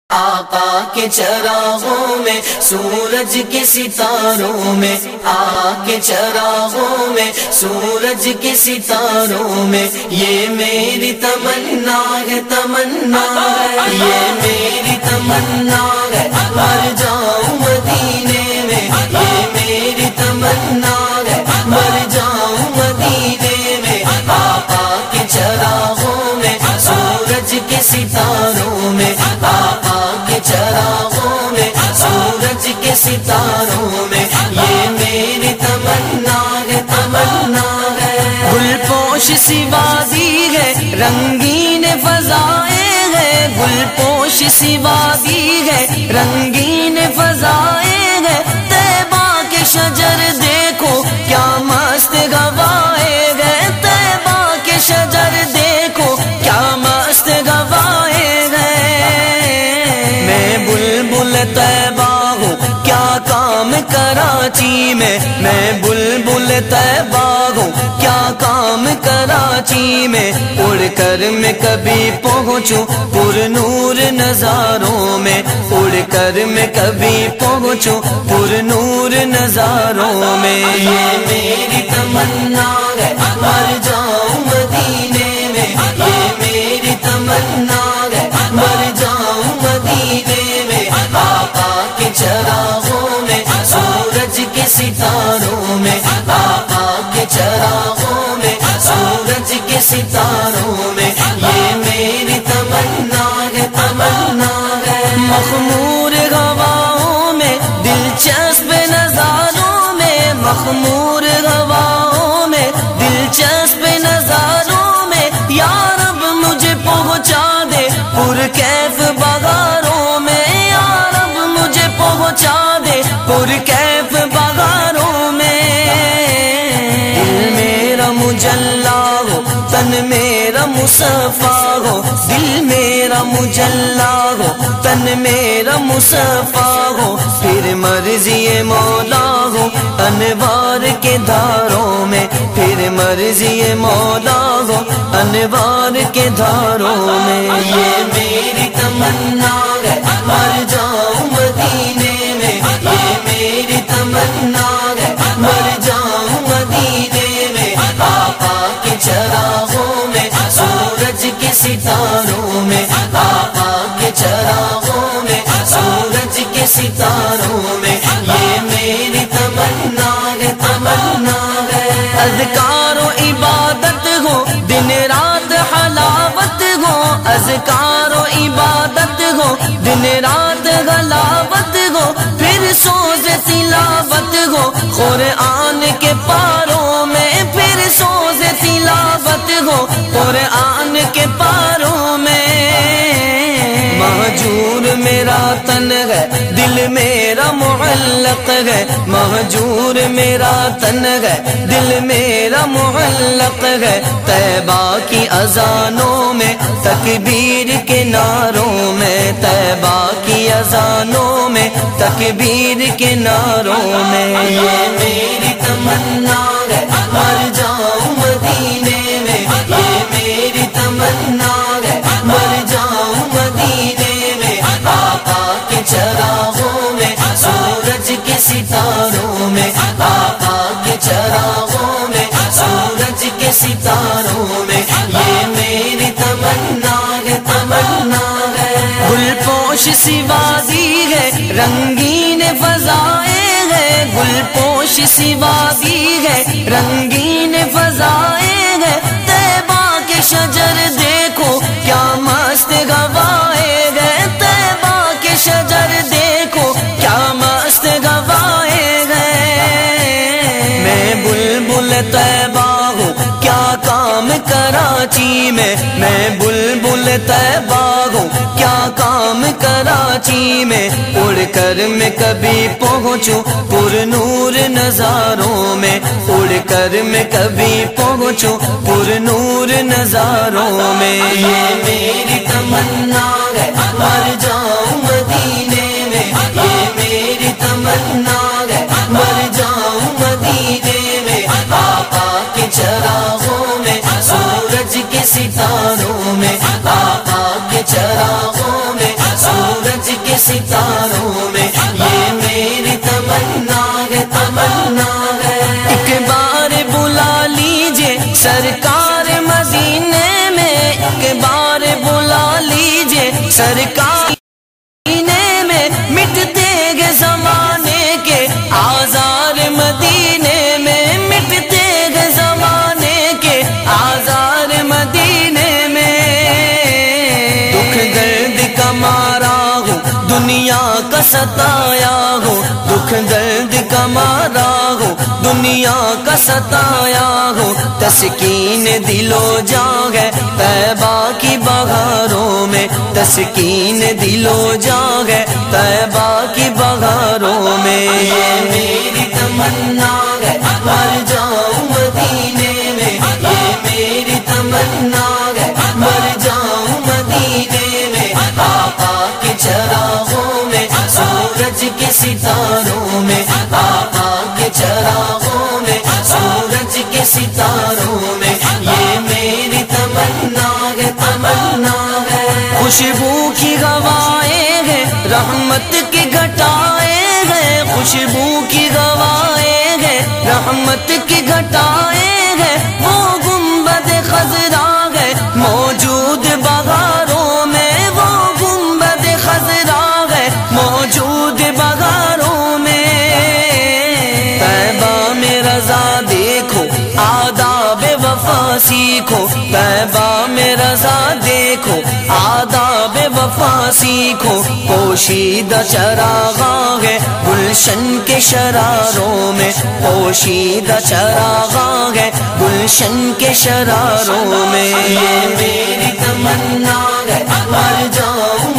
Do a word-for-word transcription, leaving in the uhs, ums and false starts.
آقا کے چراغوں میں، سورج کے ستاروں میں، آقا کے چراغوں میں، سورج کے ستاروں میں، یہ میری تمنا ہے، تمنا ہے، یہ میری تمنا ہے، مر جاؤں مدینے میں، یہ میری تمنا ہے، مر جاؤں مدینے میں، آقا کے چراغوں میں، سورج کے ستاروں میں، آقا کے چراغوں میں، سورج کے ستاروں میں، یہ میری تمنا ہے، تمنا ہے۔ گل پوش سی وادی ہے، رنگین فضائیں ہے، گل پوش سی وادی ہے، رنگین فضائیں ہے، طیبہ کے شجر دیکھو کیا مست گوائے گئے، طیبہ کے شجر دیکھو کیا مست گوائے گئے۔ میں بلبل طیبہ ہوں، کیا کام کراچی میں، میں بلبل طیبہ ہوں، کیا کام کراچی میں، اڑ کر میں کبھی پہنچوں پر نور نظاروں میں، اڑ کر میں کبھی پہنچوں پر نور نظاروں میں، یہ میری تمنا ہے، مر جاؤں مدینے میں، یہ میری تمنا ہے، مر جاؤں مدینے میں، آقا کے چراغوں میں، سورج کے ستاروں میں، آقا کے چراغوں میں، سورج کے ستاروں میں، یہ میری تمنا ہے، تمنا ہے۔ مخمور ہواؤں میں، دلچسپ نظاروں میں، مخمور ہواؤں میں، دلچسپ نظاروں میں، یا رب مجھے پہنچا دے پر کیف بہاروں میں، یا رب مجھے پہنچا دے پر کیف بہاروں میں۔ دل میرا مجلا ہو، تن میرا مصفا ہو، دل میرا مجلا ہو، تن میرا مصفا ہو، پھر مرضی مولا ہو انوار کے دھاروں میں، پھر مرضی مولا ہو انوار کے دھاروں میں، یہ میری تمنا ہے، مر جاؤں مدینے میں، یہ میری تمنا ہے، مر جاؤں مدینے میں، آقا کے چراغوں میں، سورج کے ستاروں میں، آقا کے چراغوں میں، سورج کے ستاروں میں، یہ میری تمنا ہے، تمنا ہے۔ اذکار و عبادت ہو، دن رات حلاوت ہو، اذکار و عبادت ہو، دن رات حلاوت ہو، پھر سوز تلاوت ہو قرآن کے پاروں میں، پھر سوز تلاوت ہو قرآن کے پاروں میں۔ مہجور میرا تن ہے، دل میرا معلق ہے، مہجور میرا تن ہے، دل میرا معلق ہے، طیبہ کی اذانوں میں، تکبیر کے نعروں میں، طیبہ کی اذانوں میں، تکبیر کے نعروں میں، یہ میری تمنا ہے، مر جاؤں مدینے میں، یہ میری تمنا ہے، مر جاؤں مدینے میں، آقا کے چراغوں میں، سورج کے ستاروں میں، آقا کے چراغوں میں، سورج کے ستاروں میں، یہ میری تمنا ہے، تمنا ہے۔ گل پوش سی وادی ہے، رنگین فضائیں ہے، گل پوش سی وادی ہے، رنگین فضائیں ہے، طیبہ کے شجر دیکھو کیا مست گوائے گئے، طیبہ کے شجر دیکھو کیا مست گوائے گئے۔ میں بلبل طیبہ ہوں، کیا کام کراچی میں، میں بلبل طیبہ ہوں، کیا کام کراچی میں، اڑ کر میں کبھی پہنچوں پر نور نظاروں میں، اڑ کر میں کبھی پہنچوں پر نور نظاروں میں، یہ میری تمنا ہے، مر جاؤں مدینے میں، یہ میری تمنا ہے، مر جاؤں مدینے میں، آقا کے چراغوں میں، سورج کے ستاروں میں، آقا کے چراغوں میں، سورج ستاروں میں، یہ میری تمنا ہے، تمنا ہے۔ ایک بار بلا لیجئے سرکار مدینے میں، ایک بار بلا لیجئے سرکار مدینے میں، مٹتے گے زمانے کے آزار مدینے میں، مٹتے گے زمانے کے آزار مدینے میں۔ دکھ درد کا مارا ہوں دنیا کا ستایا ہوں، دکھ درد کا مارا ہوں دنیا کا ستایا ہوں، تسکین دل و جان ہے طیبہ کی بہاروں میں، تسکین دل و جان ہے طیبہ کی بہاروں میں۔ یہ میری تمنا ہے مر جاؤں مدینے میں، یہ میری تمنا ہے مر جاؤں مدینے میں، آقا کے چراغوں میں، سورج کے ستاروں میں، آقا کے چراغوں میں، سورج کے ستاروں میں، یہ میری تمنا ہے، تمنا ہے۔ خوشبو کی ہوائیں ہیں رحمت کی گھٹائیں ہیں، خوشبو کی ہوائیں ہیں رحمت کی گھٹائیں ہیں، وہ گنبد خضرا ہے موجود بہاروں میں، وہ گنبد خضرا ہے موجود بہاروں میں۔ طیبہ میں رضا دیکھو آداب وفا سیکھو، طیبہ میں رضا دیکھو آداب وفا سیکھو، پوشیدہ چراغاں ہے گلشن کے شراروں میں، پوشیدہ چراغاں ہے گلشن کے شراروں میں۔ یہ میری تمنا ہے مر جاؤں